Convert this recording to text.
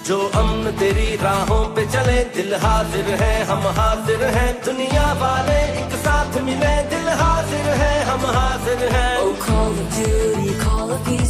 जो अमन तेरी राहों पे चले, दिल हाजिर है हम हाजिर हैं, दुनिया वाले एक साथ मिले, दिल हाजिर है हम हाजिर हैं। Oh, call of duty, call of peace.